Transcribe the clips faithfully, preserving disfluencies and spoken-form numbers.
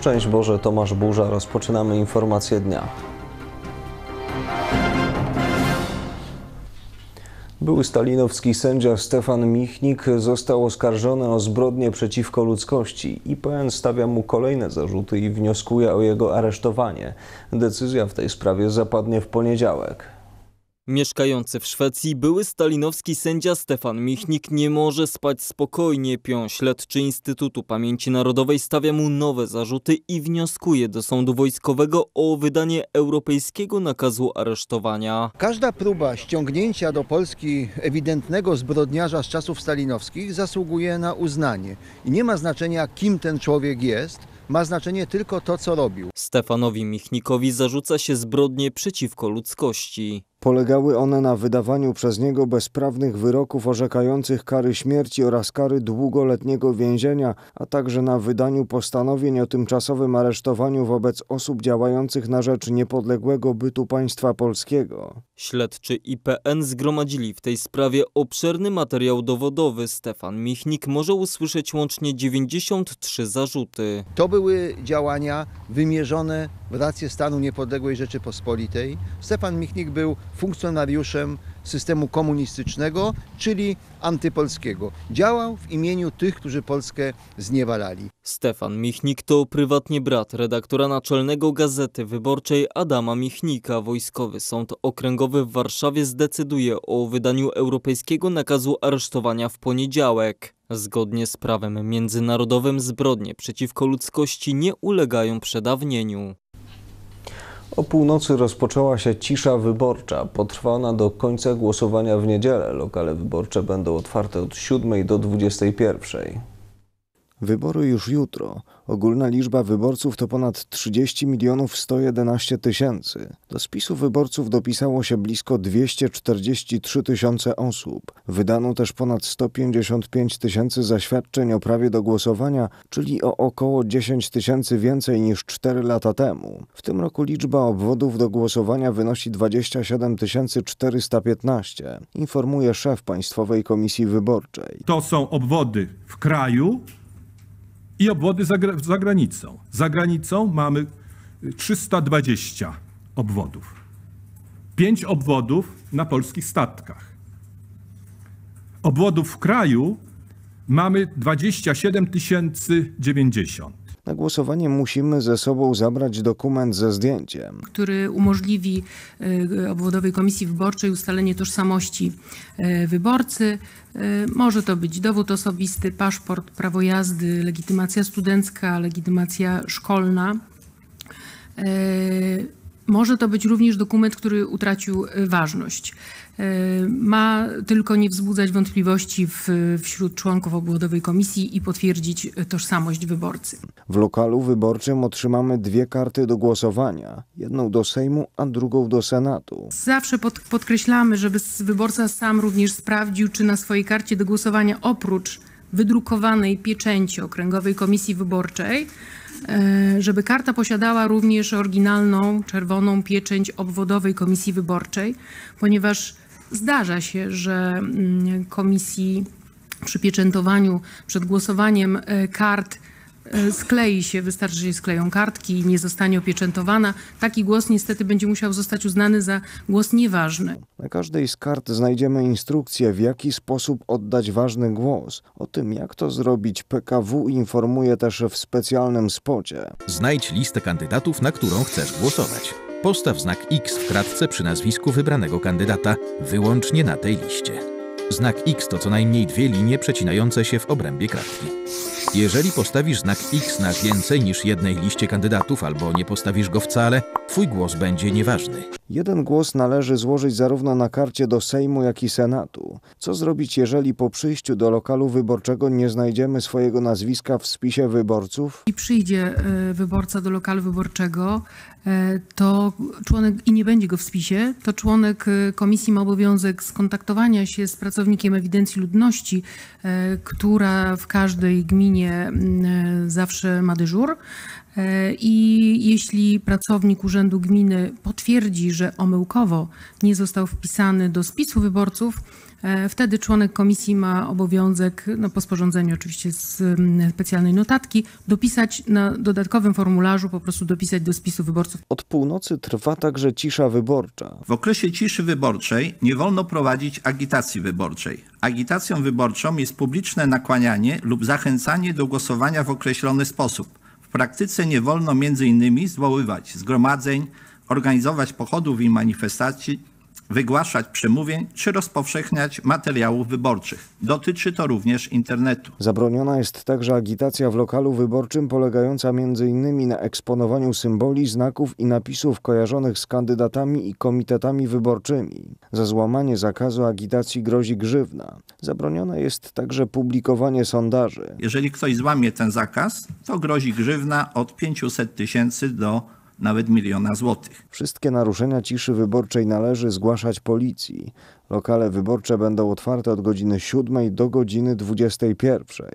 Szczęść Boże, Tomasz Burza. Rozpoczynamy informacje dnia. Były stalinowski sędzia Stefan Michnik został oskarżony o zbrodnie przeciwko ludzkości. I P N stawia mu kolejne zarzuty i wnioskuje o jego aresztowanie. Decyzja w tej sprawie zapadnie w poniedziałek. Mieszkający w Szwecji były stalinowski sędzia Stefan Michnik nie może spać spokojnie. Pion śledczy Instytutu Pamięci Narodowej stawia mu nowe zarzuty i wnioskuje do sądu wojskowego o wydanie europejskiego nakazu aresztowania. Każda próba ściągnięcia do Polski ewidentnego zbrodniarza z czasów stalinowskich zasługuje na uznanie. I nie ma znaczenia, kim ten człowiek jest. Ma znaczenie tylko to, co robił. Stefanowi Michnikowi zarzuca się zbrodnie przeciwko ludzkości. Polegały one na wydawaniu przez niego bezprawnych wyroków orzekających kary śmierci oraz kary długoletniego więzienia, a także na wydaniu postanowień o tymczasowym aresztowaniu wobec osób działających na rzecz niepodległego bytu państwa polskiego. Śledczy I P N zgromadzili w tej sprawie obszerny materiał dowodowy. Stefan Michnik może usłyszeć łącznie dziewięćdziesiąt trzy zarzuty. To były działania wymierzone w rację stanu niepodległej Rzeczypospolitej. Stefan Michnik był funkcjonariuszem systemu komunistycznego, czyli antypolskiego. Działał w imieniu tych, którzy Polskę zniewalali. Stefan Michnik to prywatnie brat redaktora naczelnego Gazety Wyborczej Adama Michnika. Wojskowy Sąd Okręgowy w Warszawie zdecyduje o wydaniu europejskiego nakazu aresztowania w poniedziałek. Zgodnie z prawem międzynarodowym zbrodnie przeciwko ludzkości nie ulegają przedawnieniu. O północy rozpoczęła się cisza wyborcza. Potrwa ona do końca głosowania w niedzielę. Lokale wyborcze będą otwarte od siódmej do dwudziestej pierwszej. Wybory już jutro. Ogólna liczba wyborców to ponad trzydzieści milionów sto jedenaście tysięcy. Do spisu wyborców dopisało się blisko dwieście czterdzieści trzy tysiące osób. Wydano też ponad sto pięćdziesiąt pięć tysięcy zaświadczeń o prawie do głosowania, czyli o około dziesięć tysięcy więcej niż cztery lata temu. W tym roku liczba obwodów do głosowania wynosi dwadzieścia siedem tysięcy czterysta piętnaście, informuje szef Państwowej Komisji Wyborczej. To są obwody w kraju i obwody za, za granicą. Za granicą mamy trzysta dwadzieścia obwodów. Pięć obwodów na polskich statkach. Obwodów w kraju mamy dwadzieścia siedem tysięcy dziewięćdziesiąt. Na głosowanie musimy ze sobą zabrać dokument ze zdjęciem, który umożliwi obwodowej komisji wyborczej ustalenie tożsamości wyborcy. Może to być dowód osobisty, paszport, prawo jazdy, legitymacja studencka, legitymacja szkolna. Może to być również dokument, który utracił ważność. Ma tylko nie wzbudzać wątpliwości w, wśród członków obwodowej komisji i potwierdzić tożsamość wyborcy. W lokalu wyborczym otrzymamy dwie karty do głosowania. Jedną do Sejmu, a drugą do Senatu. Zawsze pod, podkreślamy, żeby wyborca sam również sprawdził, czy na swojej karcie do głosowania oprócz wydrukowanej pieczęci Okręgowej Komisji Wyborczej, żeby karta posiadała również oryginalną czerwoną pieczęć obwodowej Komisji Wyborczej, ponieważ zdarza się, że komisji przy pieczętowaniu przed głosowaniem kart sklei się, wystarczy, że się skleją kartki i nie zostanie opieczętowana. Taki głos niestety będzie musiał zostać uznany za głos nieważny. Na każdej z kart znajdziemy instrukcję, w jaki sposób oddać ważny głos. O tym, jak to zrobić, P K W informuje też w specjalnym spocie. Znajdź listę kandydatów, na którą chcesz głosować. Postaw znak X w kratce przy nazwisku wybranego kandydata, wyłącznie na tej liście. Znak X to co najmniej dwie linie przecinające się w obrębie kratki. Jeżeli postawisz znak X na więcej niż jednej liście kandydatów albo nie postawisz go wcale, twój głos będzie nieważny. Jeden głos należy złożyć zarówno na karcie do Sejmu, jak i Senatu. Co zrobić, jeżeli po przyjściu do lokalu wyborczego nie znajdziemy swojego nazwiska w spisie wyborców? I przyjdzie wyborca do lokalu wyborczego, to członek, i nie będzie go w spisie, to członek komisji ma obowiązek skontaktowania się z pracownikiem ewidencji ludności, która w każdej gminie zawsze ma dyżur, I jeśli pracownik Urzędu Gminy potwierdzi, że omyłkowo nie został wpisany do spisu wyborców, wtedy członek komisji ma obowiązek, no po sporządzeniu oczywiście z specjalnej notatki, dopisać na dodatkowym formularzu, po prostu dopisać do spisu wyborców. Od północy trwa także cisza wyborcza. W okresie ciszy wyborczej nie wolno prowadzić agitacji wyborczej. Agitacją wyborczą jest publiczne nakłanianie lub zachęcanie do głosowania w określony sposób. W praktyce nie wolno między innymi zwoływać zgromadzeń, organizować pochodów i manifestacji, wygłaszać przemówień czy rozpowszechniać materiałów wyborczych. Dotyczy to również internetu. Zabroniona jest także agitacja w lokalu wyborczym polegająca między innymi na eksponowaniu symboli, znaków i napisów kojarzonych z kandydatami i komitetami wyborczymi. Za złamanie zakazu agitacji grozi grzywna. Zabronione jest także publikowanie sondaży. Jeżeli ktoś złamie ten zakaz, to grozi grzywna od pięciuset tysięcy do nawet miliona złotych. Wszystkie naruszenia ciszy wyborczej należy zgłaszać policji. Lokale wyborcze będą otwarte od godziny siódmej do godziny dwudziestej pierwszej.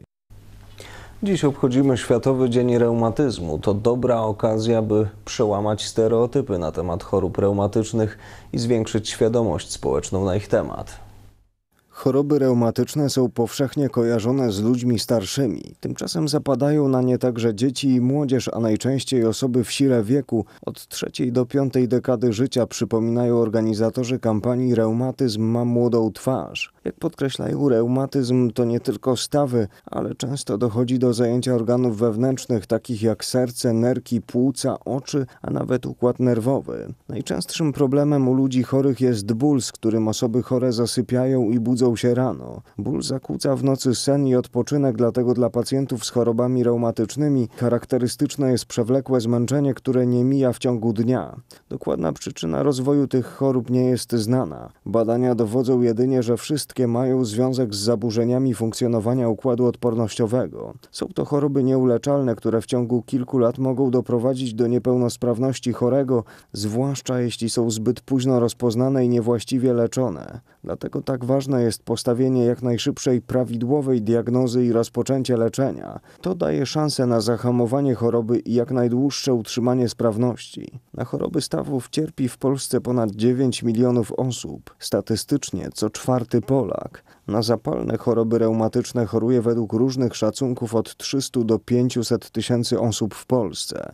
Dziś obchodzimy Światowy Dzień Reumatyzmu. To dobra okazja, by przełamać stereotypy na temat chorób reumatycznych i zwiększyć świadomość społeczną na ich temat. Choroby reumatyczne są powszechnie kojarzone z ludźmi starszymi. Tymczasem zapadają na nie także dzieci i młodzież, a najczęściej osoby w sile wieku od trzeciej do piątej dekady życia, przypominają organizatorzy kampanii Reumatyzm ma młodą twarz. Jak podkreślają, reumatyzm to nie tylko stawy, ale często dochodzi do zajęcia organów wewnętrznych, takich jak serce, nerki, płuca, oczy, a nawet układ nerwowy. Najczęstszym problemem u ludzi chorych jest ból, z którym osoby chore zasypiają i budzą się rano. Ból zakłóca w nocy sen i odpoczynek, dlatego dla pacjentów z chorobami reumatycznymi charakterystyczne jest przewlekłe zmęczenie, które nie mija w ciągu dnia. Dokładna przyczyna rozwoju tych chorób nie jest znana. Badania dowodzą jedynie, że wszystkie mają związek z zaburzeniami funkcjonowania układu odpornościowego. Są to choroby nieuleczalne, które w ciągu kilku lat mogą doprowadzić do niepełnosprawności chorego, zwłaszcza jeśli są zbyt późno rozpoznane i niewłaściwie leczone. Dlatego tak ważne jest postawienie jak najszybszej prawidłowej diagnozy i rozpoczęcie leczenia. To daje szansę na zahamowanie choroby i jak najdłuższe utrzymanie sprawności. Na choroby stawów cierpi w Polsce ponad dziewięć milionów osób. Statystycznie co czwarty Polak. Na zapalne choroby reumatyczne choruje według różnych szacunków od trzystu do pięciuset tysięcy osób w Polsce.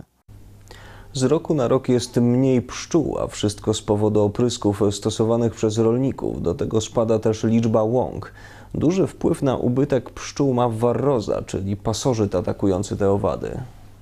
Z roku na rok jest mniej pszczół, a wszystko z powodu oprysków stosowanych przez rolników. Do tego spada też liczba łąk. Duży wpływ na ubytek pszczół ma warroza, czyli pasożyt atakujący te owady.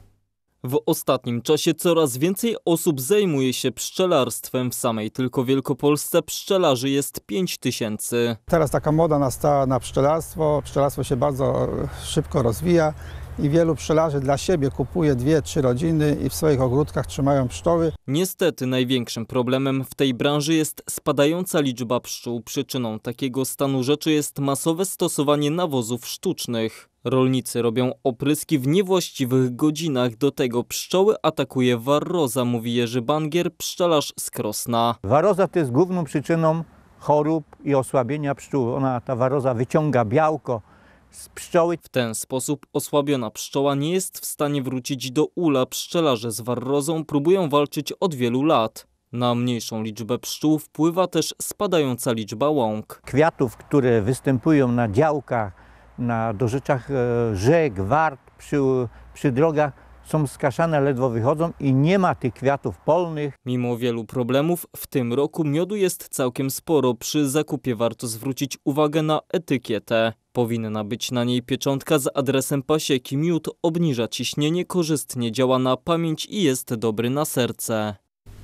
W ostatnim czasie coraz więcej osób zajmuje się pszczelarstwem. W samej tylko Wielkopolsce pszczelarzy jest pięć tysięcy. Teraz taka moda nastała na pszczelarstwo. Pszczelarstwo się bardzo szybko rozwija i wielu pszczelarzy dla siebie kupuje dwie, trzy rodziny i w swoich ogródkach trzymają pszczoły. Niestety największym problemem w tej branży jest spadająca liczba pszczół. Przyczyną takiego stanu rzeczy jest masowe stosowanie nawozów sztucznych. Rolnicy robią opryski w niewłaściwych godzinach. Do tego pszczoły atakuje warroza, mówi Jerzy Bangier, pszczelarz z Krosna. Warroza to jest główną przyczyną chorób i osłabienia pszczół. Ona, ta warroza wyciąga białko z pszczoły. W ten sposób osłabiona pszczoła nie jest w stanie wrócić do ula. Pszczelarze z warrozą próbują walczyć od wielu lat. Na mniejszą liczbę pszczół wpływa też spadająca liczba łąk. Kwiatów, które występują na działkach, na dorzeczach rzek, wart, przy, przy drogach są skaszane, ledwo wychodzą i nie ma tych kwiatów polnych. Mimo wielu problemów w tym roku miodu jest całkiem sporo. Przy zakupie warto zwrócić uwagę na etykietę. Powinna być na niej pieczątka z adresem pasieki. Miód obniża ciśnienie, korzystnie działa na pamięć i jest dobry na serce.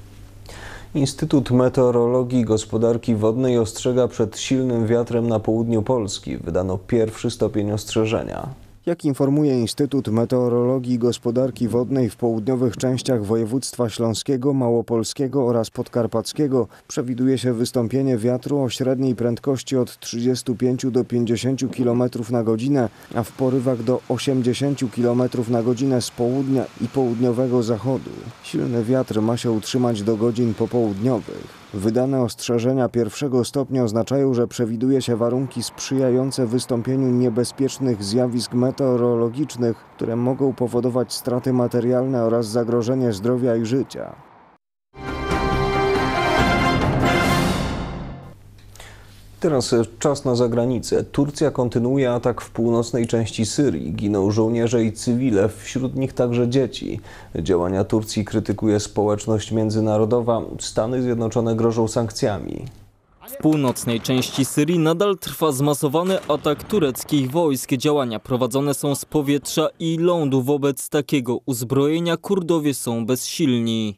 Instytut Meteorologii i Gospodarki Wodnej ostrzega przed silnym wiatrem na południu Polski. Wydano pierwszy stopień ostrzeżenia. Jak informuje Instytut Meteorologii i Gospodarki Wodnej, w południowych częściach województwa śląskiego, małopolskiego oraz podkarpackiego przewiduje się wystąpienie wiatru o średniej prędkości od trzydziestu pięciu do pięćdziesięciu kilometrów na godzinę, a w porywach do osiemdziesięciu kilometrów na godzinę z południa i południowego zachodu. Silny wiatr ma się utrzymać do godzin popołudniowych. Wydane ostrzeżenia pierwszego stopnia oznaczają, że przewiduje się warunki sprzyjające wystąpieniu niebezpiecznych zjawisk meteorologicznych, które mogą powodować straty materialne oraz zagrożenie zdrowia i życia. Teraz czas na zagranicę. Turcja kontynuuje atak w północnej części Syrii. Giną żołnierze i cywile, wśród nich także dzieci. Działania Turcji krytykuje społeczność międzynarodowa. Stany Zjednoczone grożą sankcjami. W północnej części Syrii nadal trwa zmasowany atak tureckich wojsk. Działania prowadzone są z powietrza i lądu. Wobec takiego uzbrojenia Kurdowie są bezsilni.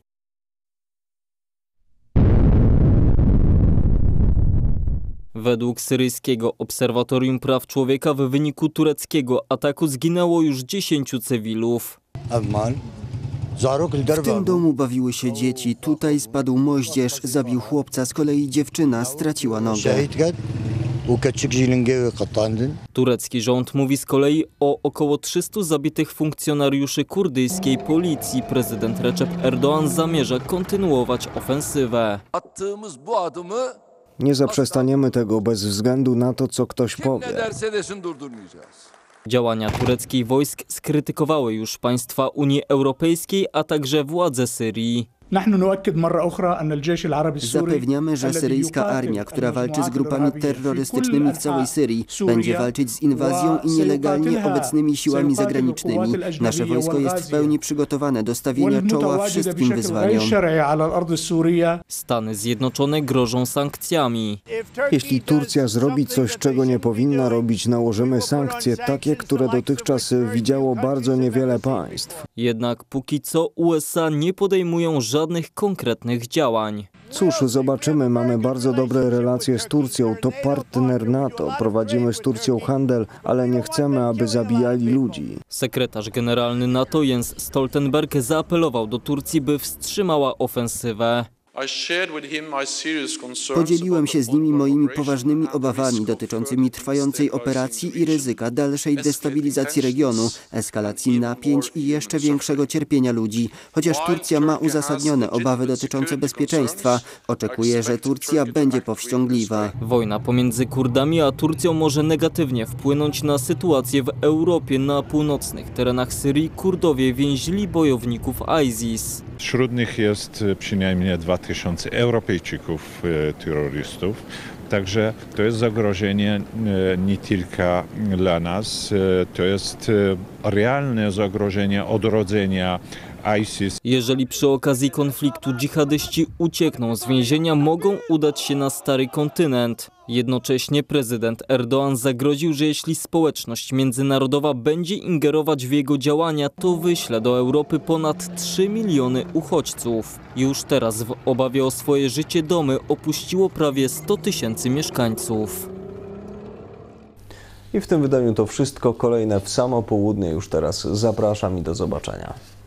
Według syryjskiego Obserwatorium Praw Człowieka w wyniku tureckiego ataku zginęło już dziesięciu cywilów. W tym domu bawiły się dzieci, tutaj spadł moździerz, zabił chłopca, z kolei dziewczyna straciła nogę. Turecki rząd mówi z kolei o około trzystu zabitych funkcjonariuszy kurdyjskiej policji. Prezydent Recep Erdoğan zamierza kontynuować ofensywę. Nie zaprzestaniemy tego bez względu na to, co ktoś powie. Działania tureckich wojsk skrytykowały już państwa Unii Europejskiej, a także władze Syrii. Zapewniamy, że syryjska armia, która walczy z grupami terrorystycznymi w całej Syrii, będzie walczyć z inwazją i nielegalnie obecnymi siłami zagranicznymi. Nasze wojsko jest w pełni przygotowane do stawienia czoła wszystkim wyzwaniom. Stany Zjednoczone grożą sankcjami. Jeśli Turcja zrobi coś, czego nie powinna robić, nałożymy sankcje takie, które dotychczas widziało bardzo niewiele państw. Jednak póki co U S A nie podejmują żadnych żadnych konkretnych działań. Cóż, zobaczymy. Mamy bardzo dobre relacje z Turcją. To partner NATO. Prowadzimy z Turcją handel, ale nie chcemy, aby zabijali ludzi. Sekretarz generalny NATO Jens Stoltenberg zaapelował do Turcji, by wstrzymała ofensywę. Podzieliłem się z nimi moimi poważnymi obawami dotyczącymi trwającej operacji i ryzyka dalszej destabilizacji regionu, eskalacji napięć i jeszcze większego cierpienia ludzi. Chociaż Turcja ma uzasadnione obawy dotyczące bezpieczeństwa, oczekuję, że Turcja będzie powściągliwa. Wojna pomiędzy Kurdami a Turcją może negatywnie wpłynąć na sytuację w Europie. Na północnych terenach Syrii Kurdowie więźli bojowników ISIS. Wśród nich jest przynajmniej dwa tysiące Europejczyków, terrorystów. Także to jest zagrożenie nie tylko dla nas, to jest realne zagrożenie odrodzenia ISIS. Jeżeli przy okazji konfliktu dżihadyści uciekną z więzienia, mogą udać się na stary kontynent. Jednocześnie prezydent Erdoğan zagroził, że jeśli społeczność międzynarodowa będzie ingerować w jego działania, to wyśle do Europy ponad trzy miliony uchodźców. Już teraz w obawie o swoje życie domy opuściło prawie sto tysięcy mieszkańców. I w tym wydaniu to wszystko. Kolejne w samo południe już teraz. Zapraszam i do zobaczenia.